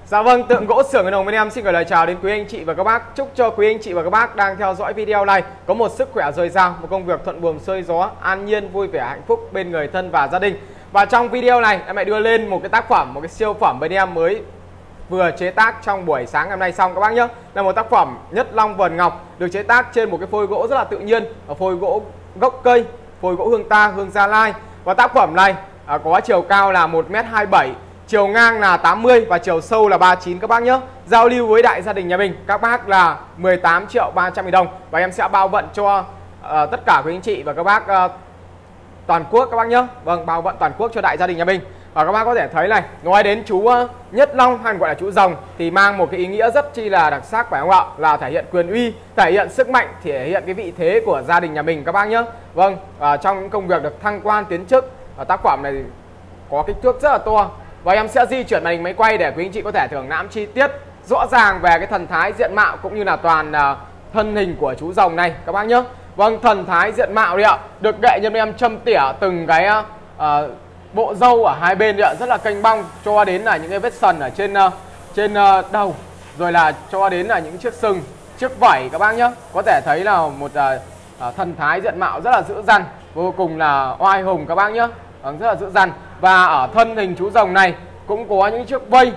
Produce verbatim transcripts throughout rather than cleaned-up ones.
Dạ vâng, Tượng Gỗ Xưởng Người Đồng bên em xin gửi lời chào đến quý anh chị và các bác. Chúc cho quý anh chị và các bác đang theo dõi video này có một sức khỏe dồi dào, một công việc thuận buồm xuôi gió, an nhiên, vui vẻ, hạnh phúc bên người thân và gia đình. Và trong video này em lại đưa lên một cái tác phẩm, một cái siêu phẩm bên em mới vừa chế tác trong buổi sáng ngày hôm nay xong các bác nhé. Là một tác phẩm Nhất Long Vườn Ngọc được chế tác trên một cái phôi gỗ rất là tự nhiên, ở phôi gỗ gốc cây, phôi gỗ hương ta, hương Gia Lai. Và tác phẩm này à, có chiều cao là một mét hai mươi bảy, chiều ngang là tám mươi và chiều sâu là ba mươi chín các bác nhé. Giao lưu với đại gia đình nhà mình các bác là mười tám triệu ba trăm nghìn đồng. Và em sẽ bao vận cho uh, tất cả quý anh chị và các bác uh, toàn quốc các bác nhé. Vâng, bao vận toàn quốc cho đại gia đình nhà mình. Và các bác có thể thấy này, nói đến chú uh, Nhất Long hay gọi là chú rồng thì mang một cái ý nghĩa rất chi là đặc sắc phải không ạ? Là thể hiện quyền uy, thể hiện sức mạnh, thể hiện cái vị thế của gia đình nhà mình các bác nhé. Vâng, uh, trong những công việc được thăng quan tiến chức, uh, tác phẩm này có kích thước rất là to. Và em sẽ di chuyển màn hình máy quay để quý anh chị có thể thưởng lãm chi tiết rõ ràng về cái thần thái diện mạo cũng như là toàn uh, thân hình của chú rồng này các bác nhé. Vâng, thần thái diện mạo đấy ạ, được nghệ nhân em châm tỉa từng cái uh, bộ râu ở hai bên đấy ạ, rất là kênh bong cho đến là những cái vết sần ở trên uh, trên uh, đầu, rồi là cho đến là những chiếc sừng, chiếc vảy các bác nhé. Có thể thấy là một uh, uh, thần thái diện mạo rất là dữ dằn, vô cùng là oai hùng các bác nhé. Vâng, rất là dữ dằn. Và ở thân hình chú rồng này cũng có những chiếc vây,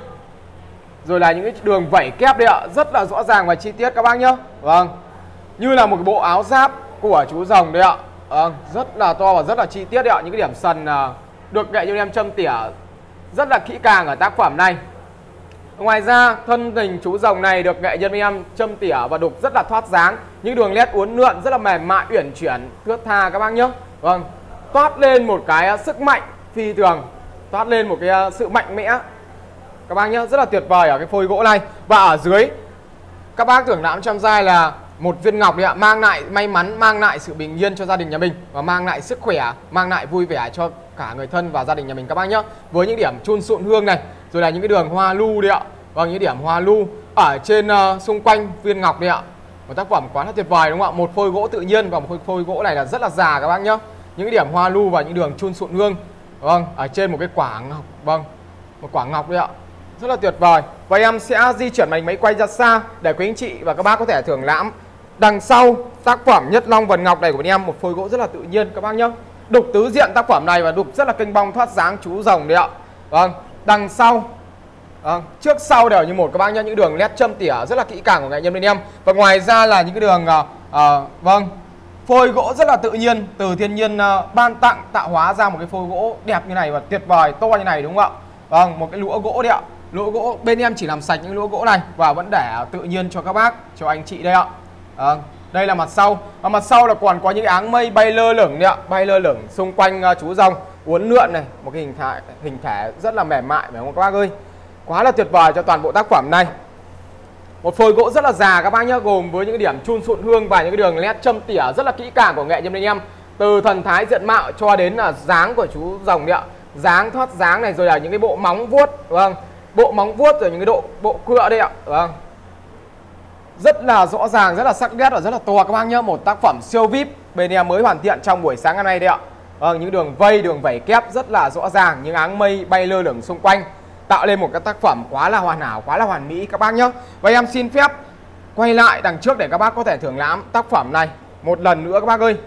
rồi là những cái đường vảy kép đấy ạ, rất là rõ ràng và chi tiết các bác nhé. Vâng, như là một cái bộ áo giáp của chú rồng đấy ạ. Vâng, rất là to và rất là chi tiết đấy ạ. Những cái điểm sần uh, được nghệ nhân em châm tỉa rất là kỹ càng ở tác phẩm này. Ngoài ra thân hình chú rồng này được nghệ nhân em châm tỉa và đục rất là thoát dáng, những đường nét uốn lượn rất là mềm mại, uyển chuyển, thướt tha các bác nhé. Vâng, toát lên một cái sức mạnh phi thường, toát lên một cái sự mạnh mẽ các bác nhé, rất là tuyệt vời ở cái phôi gỗ này. Và ở dưới các bác thưởng lãm trong vai là một viên ngọc đấy ạ, mang lại may mắn, mang lại sự bình yên cho gia đình nhà mình và mang lại sức khỏe, mang lại vui vẻ cho cả người thân và gia đình nhà mình các bác nhé. Với những điểm chun sụn hương này, rồi là những cái đường hoa lu đấy ạ. Vâng, những điểm hoa lu ở trên uh, xung quanh viên ngọc đấy ạ. Một tác phẩm quá là tuyệt vời đúng không ạ? Một phôi gỗ tự nhiên và một phôi, phôi gỗ này là rất là già các bác nhé. Những cái điểm hoa lu và những đường chun sụn hương, vâng, ở trên một cái quả ngọc, vâng, một quả ngọc đấy ạ, rất là tuyệt vời. Và em sẽ di chuyển màn máy quay ra xa để quý anh chị và các bác có thể thưởng lãm đằng sau tác phẩm Nhất Long Vườn Ngọc này của em, một phôi gỗ rất là tự nhiên các bác nhé. Đục tứ diện tác phẩm này và đục rất là kênh bong thoát dáng chú rồng đấy ạ. Vâng, đằng sau, vâng, trước sau đều như một các bác nhé. Những đường nét châm tỉa rất là kỹ càng của nghệ nhân bên em. Và ngoài ra là những cái đường uh, uh, vâng, phôi gỗ rất là tự nhiên, từ thiên nhiên uh, ban tặng tạo hóa ra một cái phôi gỗ đẹp như này và tuyệt vời, to như này đúng không ạ? Vâng, một cái lũa gỗ đấy ạ. Lũa gỗ bên em chỉ làm sạch những lũa gỗ này và vẫn để tự nhiên cho các bác, cho anh chị đây ạ. À, đây là mặt sau. Và mặt sau là còn có những áng mây bay lơ lửng đấy ạ, bay lơ lửng xung quanh uh, chú rồng, uốn lượn này, một cái hình thể hình thể rất là mềm mại phải không các bác ơi? Quá là tuyệt vời cho toàn bộ tác phẩm này. Một phôi gỗ rất là già các bác nhé, gồm với những cái điểm chun sụn hương và những cái đường nét châm tỉa rất là kỹ càng của nghệ nhân bên em, từ thần thái diện mạo cho đến là dáng của chú rồng đấy ạ, dáng thoát dáng này, rồi là những cái bộ móng vuốt, vâng, bộ móng vuốt rồi những cái độ bộ cựa đây ạ, vâng, rất là rõ ràng, rất là sắc nét và rất là to các bác nhé. Một tác phẩm siêu vi ai pi bên em mới hoàn thiện trong buổi sáng ngày hôm nay đây ạ. Vâng, những đường vây, đường vảy kép rất là rõ ràng, những áng mây bay lơ lửng xung quanh tạo lên một cái tác phẩm quá là hoàn hảo, quá là hoàn mỹ các bác nhé. Và em xin phép quay lại đằng trước để các bác có thể thưởng lãm tác phẩm này một lần nữa các bác ơi.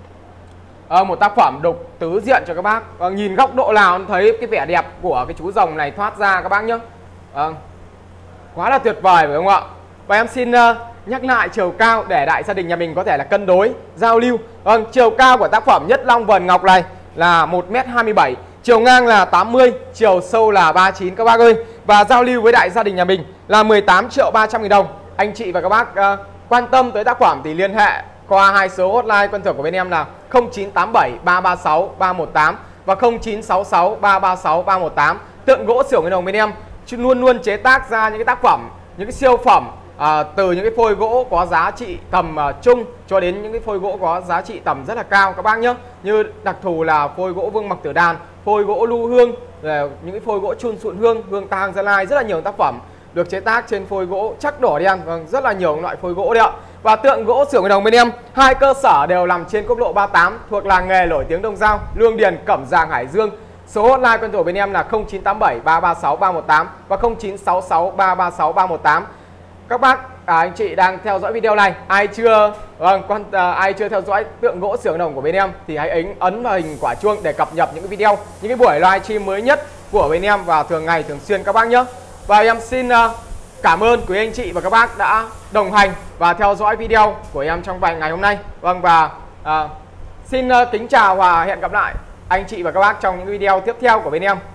À, một tác phẩm đục tứ diện cho các bác. À, nhìn góc độ nào cũng thấy cái vẻ đẹp của cái chú rồng này thoát ra các bác nhé. À, quá là tuyệt vời phải không ạ? Và em xin uh, nhắc lại chiều cao để đại gia đình nhà mình có thể là cân đối, giao lưu. Vâng, chiều cao của tác phẩm Nhất Long Vườn Ngọc này là một mét hai mươi bảy, chiều ngang là tám mươi, chiều sâu là ba mươi chín các bác ơi. Và giao lưu với đại gia đình nhà mình là mười tám triệu ba trăm nghìn đồng. Anh chị và các bác uh, quan tâm tới tác phẩm thì liên hệ qua hai số hotline quen thuộc của bên em là không chín tám bảy ba ba sáu ba một tám và không chín sáu sáu ba ba sáu ba một tám. Tượng Gỗ Xưởng Người Đồng bên em luôn luôn chế tác ra những cái tác phẩm, những cái siêu phẩm à, từ những cái phôi gỗ có giá trị tầm uh, trung cho đến những cái phôi gỗ có giá trị tầm rất là cao các bác nhé. Như đặc thù là phôi gỗ Vương Mặc Tử Đàn, phôi gỗ Lu Hương, những cái phôi gỗ chun sụn hương, hương ta, hương Gia Lai, rất là nhiều tác phẩm được chế tác trên phôi gỗ chắc đỏ đen, vâng, rất là nhiều loại phôi gỗ đấy ạ. Và Tượng Gỗ Xưởng Người Đồng bên em hai cơ sở đều nằm trên quốc lộ ba mươi tám thuộc làng nghề nổi tiếng Đông Giao, Lương Điền, Cẩm Giàng, Hải Dương. Số hotline quen thuộc bên em là không chín tám bảy ba ba sáu ba một tám và không chín sáu sáu ba ba sáu ba một tám. Các bác à, anh chị đang theo dõi video này, ai chưa vâng quan à, ai chưa theo dõi tượng gỗ xưởng đồng của bên em thì hãy ấn ấn vào hình quả chuông để cập nhật những cái video, những cái buổi livestream mới nhất của bên em vào thường ngày thường xuyên các bác nhé. Và em xin uh, cảm ơn quý anh chị và các bác đã đồng hành và theo dõi video của em trong vài ngày hôm nay. Vâng, và uh, xin uh, kính chào và hẹn gặp lại anh chị và các bác trong những video tiếp theo của bên em.